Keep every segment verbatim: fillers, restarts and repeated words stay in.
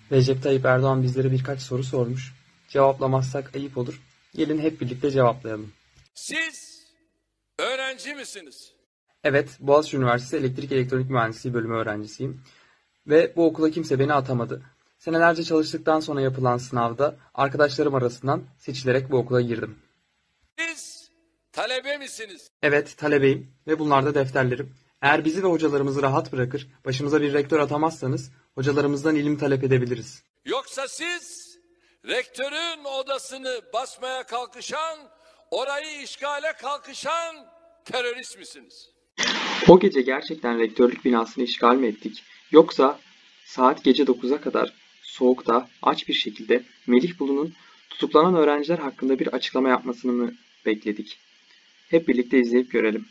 Recep Tayyip Erdoğan bizlere birkaç soru sormuş. Cevaplamazsak ayıp olur. Gelin hep birlikte cevaplayalım. Siz öğrenci misiniz? Evet, Boğaziçi Üniversitesi Elektrik Elektronik Mühendisliği bölümü öğrencisiyim. Ve bu okula kimse beni atamadı. Senelerce çalıştıktan sonra yapılan sınavda arkadaşlarım arasından seçilerek bu okula girdim. Siz talebe misiniz? Evet, talebeyim ve bunlar da defterlerim. Eğer bizi ve hocalarımızı rahat bırakır, başımıza bir rektör atamazsanız hocalarımızdan ilim talep edebiliriz. Yoksa siz rektörün odasını basmaya kalkışan, orayı işgale kalkışan terörist misiniz? O gece gerçekten rektörlük binasını işgal mi ettik? Yoksa saat gece dokuza kadar soğukta aç bir şekilde Melih Bulu'nun tutuklanan öğrenciler hakkında bir açıklama yapmasını mı bekledik? Hep birlikte izleyip görelim.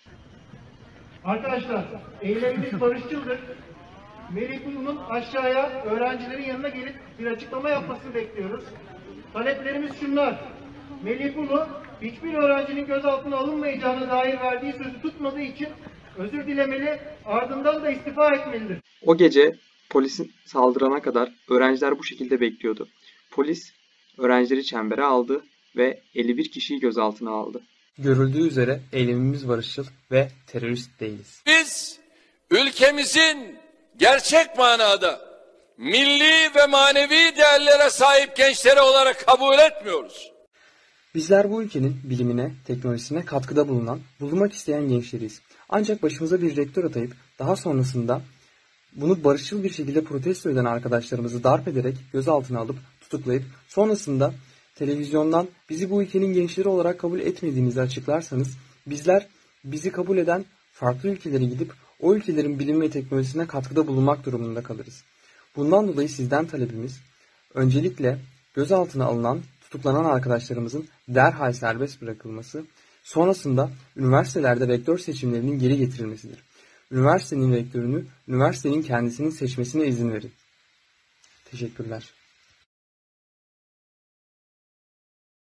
Arkadaşlar, eylemimiz barışçıldır. Melih Bulu'nun aşağıya öğrencilerin yanına gelip bir açıklama yapmasını bekliyoruz. Taleplerimiz şunlar. Melih Bulu hiçbir öğrencinin gözaltına alınmayacağına dair verdiği sözü tutmadığı için özür dilemeli, ardından da istifa etmelidir. O gece polisin saldırana kadar öğrenciler bu şekilde bekliyordu. Polis öğrencileri çembere aldı ve elli bir kişiyi gözaltına aldı. Görüldüğü üzere eylemimiz barışçıl ve terörist değiliz. Biz ülkemizin gerçek manada milli ve manevi değerlere sahip gençleri olarak kabul etmiyoruz. Bizler bu ülkenin bilimine, teknolojisine katkıda bulunan, bulunmak isteyen gençleriyiz. Ancak başımıza bir rektör atayıp daha sonrasında bunu barışçıl bir şekilde protesto eden arkadaşlarımızı darp ederek gözaltına alıp tutuklayıp sonrasında televizyondan bizi bu ülkenin gençleri olarak kabul etmediğinizi açıklarsanız bizler bizi kabul eden farklı ülkelere gidip o ülkelerin bilim ve teknolojisine katkıda bulunmak durumunda kalırız. Bundan dolayı sizden talebimiz öncelikle gözaltına alınan, tutuklanan arkadaşlarımızın derhal serbest bırakılması, sonrasında üniversitelerde rektör seçimlerinin geri getirilmesidir. Üniversitenin rektörünü üniversitenin kendisinin seçmesine izin verin. Teşekkürler.